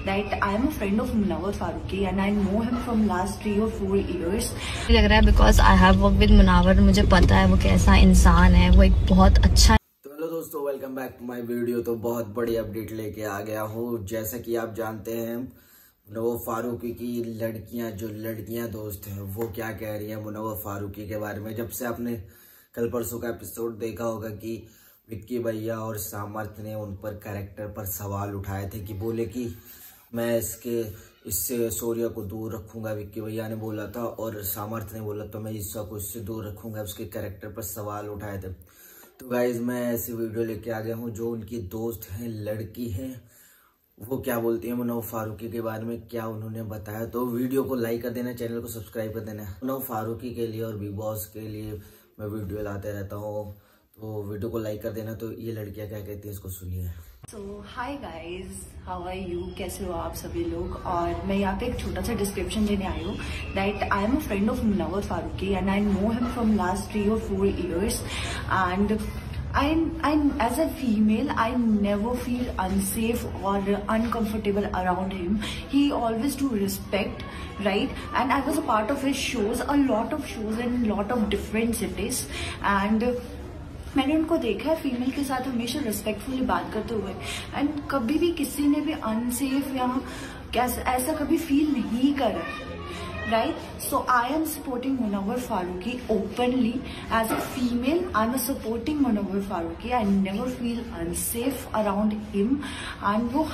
that I am a friend of Munawwar Faruqi and I know him from last 3 or 4 years. लग रहा है because I have work with Munawar, मुझे पता है वो कैसा इंसान है, वो एक बहुत अच्छा। तो हेलो दोस्तों, welcome back to my video. तो बहुत बड़ी अपडेट लेके आ गया हूँ। जैसा कि आप जानते हैं मुनव्वर फारूकी की लड़कियां दोस्त हैं वो क्या कह रही है मुनव्वर फारूकी के बारे में। जब से आपने कल परसों का एपिसोड देखा होगा कि विक्की भैया और सामर्थ ने उन पर कैरेक्टर पर सवाल उठाए थे कि बोले कि मैं इससे शौर्य को दूर रखूंगा। विक्की भैया ने बोला था और सामर्थ ने बोला तो मैं ईसा को इससे दूर रखूंगा। उसके कैरेक्टर पर सवाल उठाए थे। तो गाइज मैं ऐसी वीडियो लेके आ गया हूँ जो उनकी दोस्त हैं, लड़की हैं, वो क्या बोलती है मुनव्वर फारूकी के बारे में, क्या उन्होंने बताया। तो वीडियो को लाइक कर देना, चैनल को सब्सक्राइब कर देना। मुनव्वर फारूकी के लिए और बिग बॉस के लिए मैं वीडियो लाते रहता हूँ, तो वीडियो को लाइक कर देना। तो ये लड़कियां क्या कहती हैं इसको सुनिए। So hi guys, how are you? कैसे हो आप सभी लोग। और मैं यहाँ पे एक छोटा सा डिस्क्रिप्शन देने आई हूँ that I am a friend of Munawwar Faruqi and I know him from last 3 or 4 years and I as a female I never feel unsafe or uncomfortable around him. He always do respect, right? And I was a part of his shows, a lot of shows in lot of different cities and मैंने उनको देखा है female के साथ हमेशा respectfully बात करते हुए एंड कभी भी किसी ने भी अनसेफ या कैसा ऐसा कभी फील नहीं करा, right? So I am supporting Munawar Faruqui openly as a female. I am supporting Munawar Faruqui. I never feel unsafe around him and वो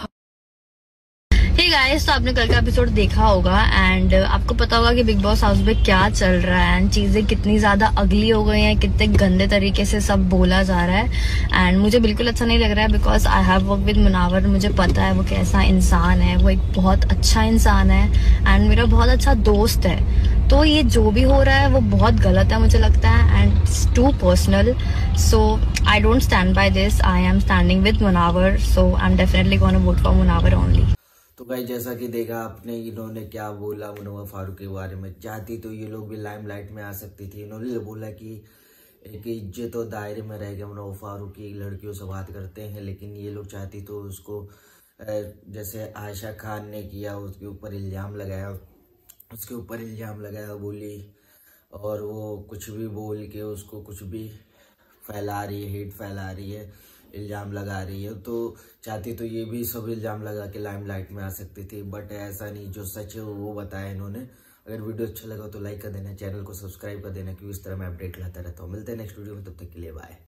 हे गाइस, तो आपने कल का एपिसोड देखा होगा एंड आपको पता होगा कि बिग बॉस हाउस में क्या चल रहा है एंड चीजें कितनी ज्यादा अगली हो गई हैं, कितने गंदे तरीके से सब बोला जा रहा है एंड मुझे बिल्कुल अच्छा नहीं लग रहा है because I have work with Munawar, मुझे पता है वो कैसा इंसान है, वो एक बहुत अच्छा इंसान है एंड मेरा बहुत अच्छा दोस्त है। तो ये जो भी हो रहा है वो बहुत गलत है मुझे लगता है and it's too personal. So I don't stand by this, I am standing with Munawar, so I am definitely gonna vote for Munawar only. तो भाई जैसा कि देखा आपने इन्होंने क्या बोला मुनव्वर फारूकी के बारे में। चाहती तो ये लोग भी लाइमलाइट में आ सकती थी। इन्होंने बोला कि एक इज्जत और दायरे में रह के मुनव्वर फारूकी लड़कियों से बात करते हैं, लेकिन ये लोग चाहती तो उसको जैसे आयशा खान ने किया उसके ऊपर इल्ज़ाम लगाया बोली और वो कुछ भी बोल के उसको कुछ भी फैला रही है, हेट फैला रही है, इल्ज़ाम लगा रही है। तो चाहती तो ये भी सब इल्ज़ाम लगा के लाइमलाइट में आ सकती थी, बट ऐसा नहीं। जो सच है वो बताया इन्होंने। अगर वीडियो अच्छा लगा तो लाइक कर देना, चैनल को सब्सक्राइब कर देना, क्योंकि इस तरह मैं अपडेट लाता रहता हूँ। मिलते हैं नेक्स्ट वीडियो में, तब तक के लिए बाय।